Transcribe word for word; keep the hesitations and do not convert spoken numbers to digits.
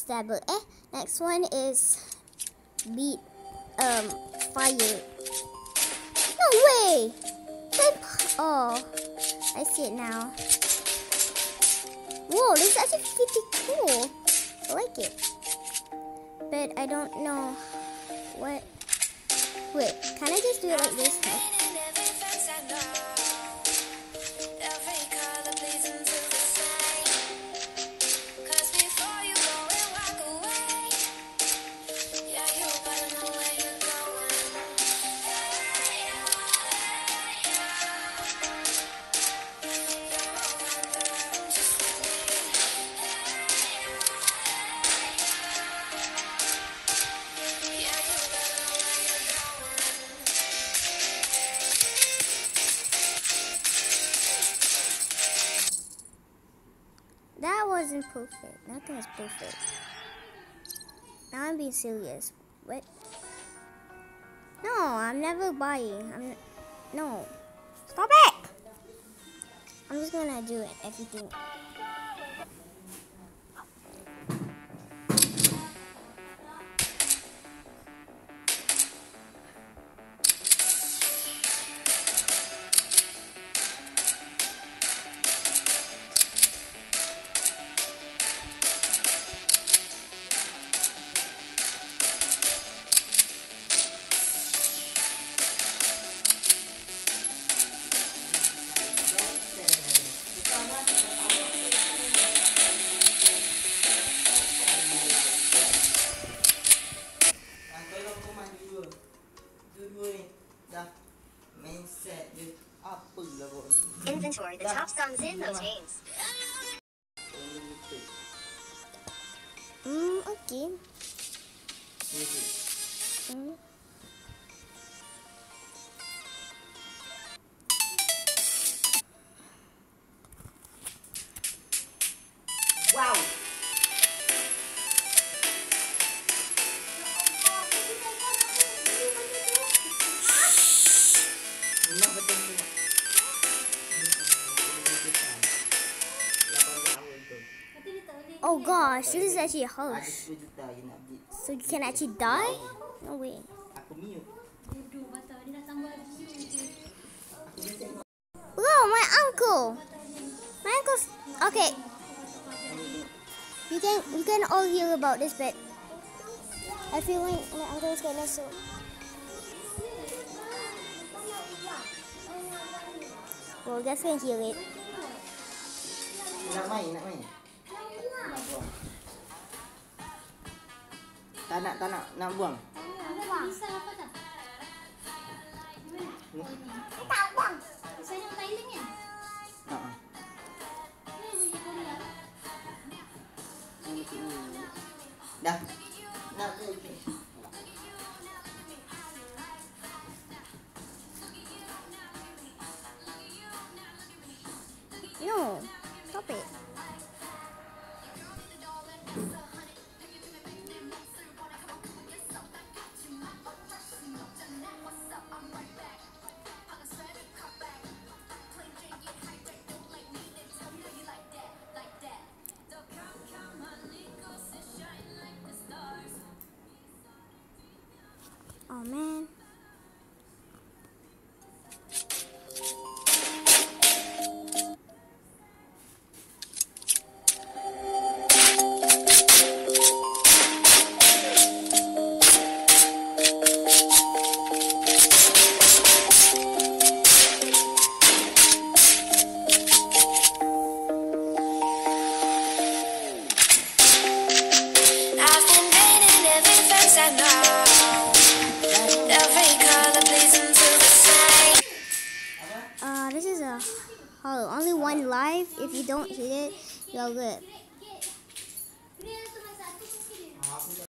Backstabber. Eh, next one is beat um fire. No way! Oh, I see it now. Whoa, this is actually pretty cool. I like it. But I don't know what. Wait, can I just do it like this? That wasn't perfect. Nothing was perfect. Now I'm being serious. What? No, I'm never buying. I'm no. Stop it! I'm just gonna do it. Everything. Inventory the top songs in those games. Hmm, okay. Mm. Wow! Oh gosh, this is actually harsh. So you can actually die? No way. Bro, my uncle! My uncle's... Okay. You can, you can all hear about this, but I feel like my uncle's gonna so... Well, guys can hear it. Nak main, nak main. Tak nak, tak nak, nak buang. Bisa apa tak? Tak bang. Bisa yang tiling ya? Ha. Dah. Nak ke? No, stop it. Oh man. Uh, this is a hollow. Only one life. If you don't hit it, you'll live.